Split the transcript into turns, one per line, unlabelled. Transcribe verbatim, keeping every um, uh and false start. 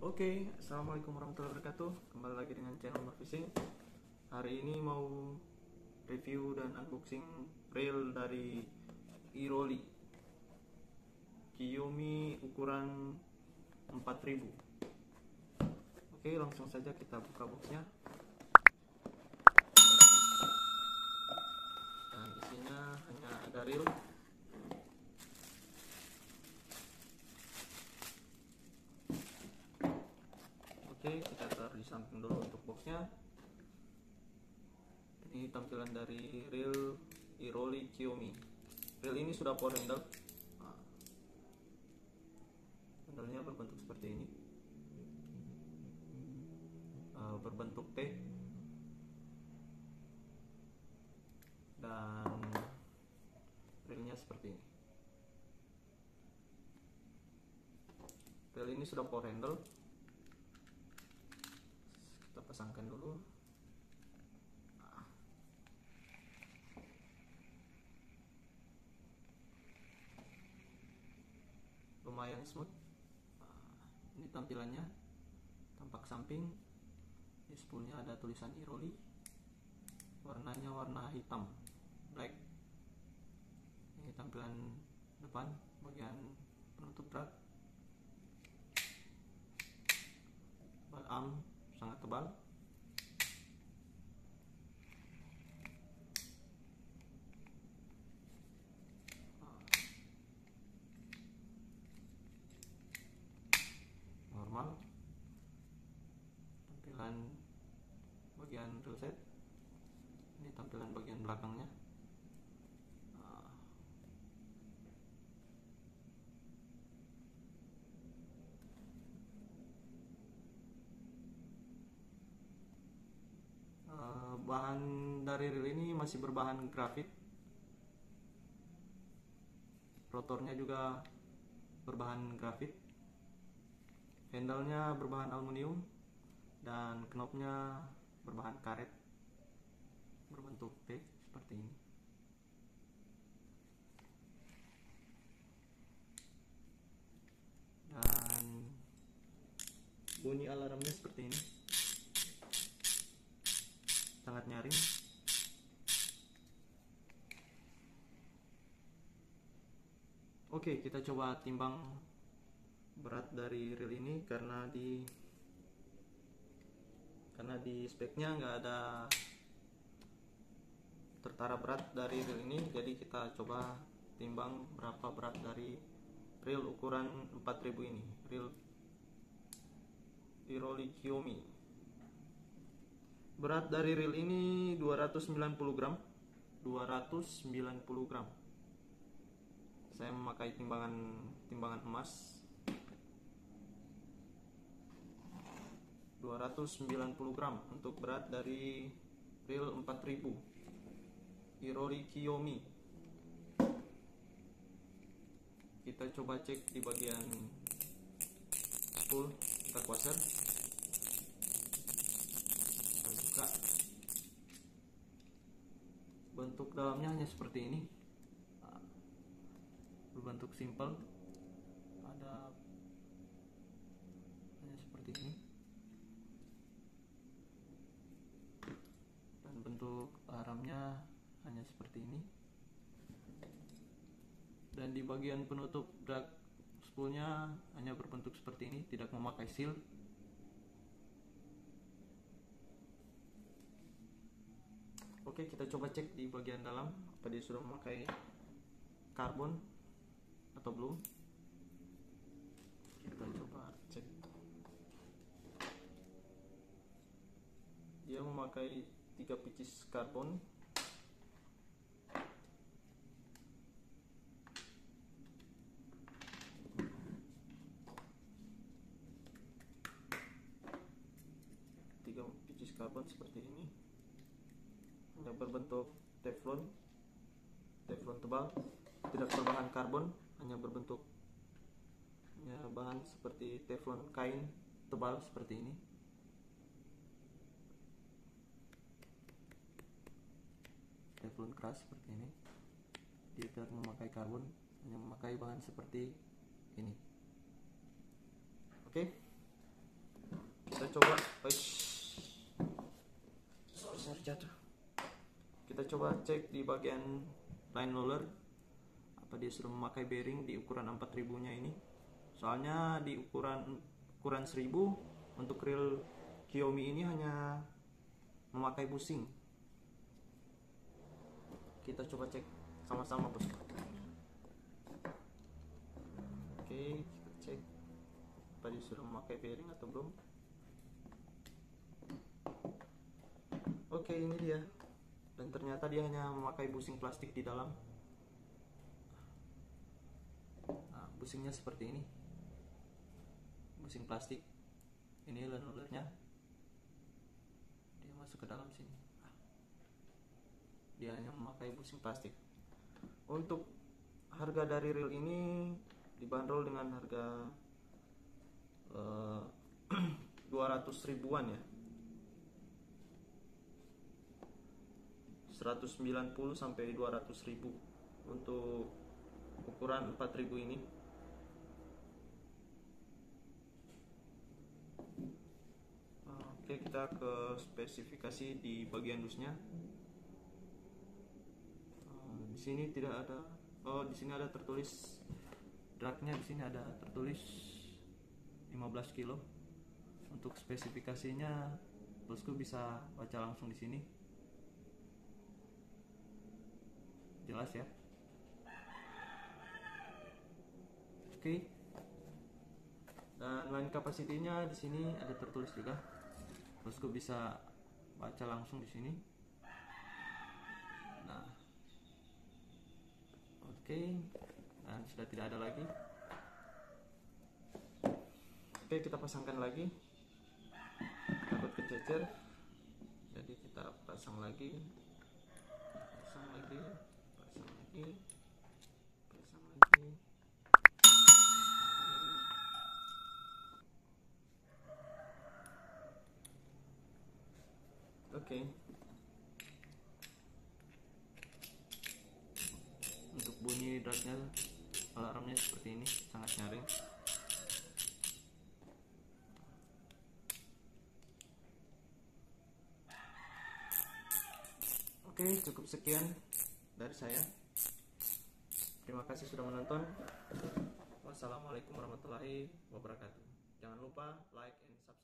Oke, assalamualaikum warahmatullahi wabarakatuh. Kembali lagi dengan channel Marfishing. Hari ini mau review dan unboxing reel dari Iroli Kiyomi ukuran empat ribu. Oke, langsung saja kita buka boxnya. Dan isinya hanya ada reel. Oke, kita taruh di samping dulu untuk boxnya. Ini tampilan dari reel Iroli Kiyomi. Reel ini sudah power handle. Nah, handlenya berbentuk seperti ini, uh, berbentuk T, dan reelnya seperti ini. Reel ini sudah power handle. Kita pasangkan dulu. Nah. Lumayan smooth. Nah, ini tampilannya, tampak samping. Di spoolnya ada tulisan Iroli. Warnanya warna hitam, black. Ini tampilan depan, bagian penutup rak. Bal arm sangat tebal. Normal. Tampilan bagian reel set. Ini tampilan bagian belakangnya. Bahan dari reel ini masih berbahan grafit. Rotornya juga berbahan grafit. Handle-nya berbahan aluminium dan knopnya berbahan karet berbentuk T seperti ini. Dan bunyi alarmnya seperti ini, sangat nyaring. Oke, kita coba timbang berat dari reel ini, karena di karena di speknya nggak ada tertara berat dari reel ini, jadi kita coba timbang berapa berat dari reel ukuran empat ribu ini, reel Iroli Kiyomi. Berat dari reel ini dua ratus sembilan puluh gram. dua ratus sembilan puluh gram. Saya memakai timbangan timbangan emas. dua ratus sembilan puluh gram untuk berat dari reel empat ribu Iroli Kiyomi. Kita coba cek di bagian spool kita quasher. Kita buka. Bentuk dalamnya hanya seperti ini, berbentuk simple. Ada hanya seperti ini, dan bentuk aramnya hanya seperti ini. Dan di bagian penutup drag spoolnya hanya berbentuk seperti ini, tidak memakai seal. Oke, kita coba cek di bagian dalam, apa dia sudah memakai karbon atau belum. Kita coba cek. Dia memakai tiga pieces karbon. Tiga pieces karbon seperti ini, yang berbentuk teflon, teflon tebal, tidak berbahan karbon, hanya berbentuk ya, bahan seperti teflon kain tebal seperti ini. Teflon keras seperti ini. Dia tidak memakai karbon, hanya memakai bahan seperti ini. Oke, coba. Uish. Sorry, jatuh. Kita coba cek di bagian line roller apa dia sudah memakai bearing di ukuran empat ribu nya ini. Soalnya di ukuran ukuran seribu untuk reel Kiyomi ini hanya memakai busing. Kita coba cek sama-sama, bosku. Oke, kita cek apa dia sudah memakai bearing atau belum. Oke, ini dia. Dan ternyata dia hanya memakai busing plastik di dalam. Nah, busingnya seperti ini. Busing plastik. Ini line rollernya. Dia masuk ke dalam sini. Dia hanya memakai busing plastik. Untuk harga dari reel ini dibanderol dengan harga uh, dua ratus ribuan ya. seratus sembilan puluh sampai dua ratus ribu untuk ukuran empat ribu ini. Oke, kita ke spesifikasi di bagian dusnya. Di sini tidak ada. Oh, di sini ada tertulis dragnya. Di sini ada tertulis lima belas kilo. Untuk spesifikasinya, bosku bisa baca langsung di sini. Jelas ya. Oke. Dan line capacity-nya di sini ada tertulis juga. Bosku bisa baca langsung di sini. Nah. Oke. Dan sudah tidak ada lagi. Oke, kita pasangkan lagi. Takut kececer. Jadi kita pasang lagi. Pasang lagi. Pasang lagi. Pasang lagi. Oke. Untuk bunyi dragnya, alarmnya seperti ini, sangat nyaring. Oke, cukup sekian dari saya. Terima kasih sudah menonton. Wassalamualaikum warahmatullahi wabarakatuh. Jangan lupa like and subscribe.